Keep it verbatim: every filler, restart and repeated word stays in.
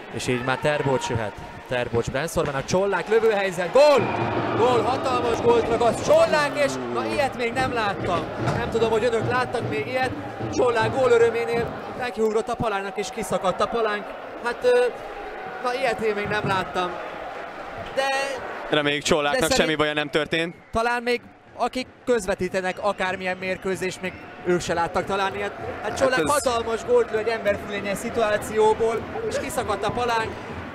És így már Terbocs jöhet. Terbocs Brenszorban, a Csollák lövőhelyzet, gól! Gól, hatalmas gólt ragaszt Csollák, és na ilyet még nem láttam. Nem tudom, hogy önök láttak még ilyet. Csollák gól öröménél nekiugrott a palánnak, és kiszakadt a palánk. Hát, na ilyet én még nem láttam. De... Reméljük Csolláknak de semmi szerint... baja nem történt. Talán még akik közvetítenek akármilyen mérkőzést, még ők se láttak talán ilyet. Hát Csollák hát ez... hatalmas gólt lő egy emberfülényes szituációból, és kiszakadt a palánk.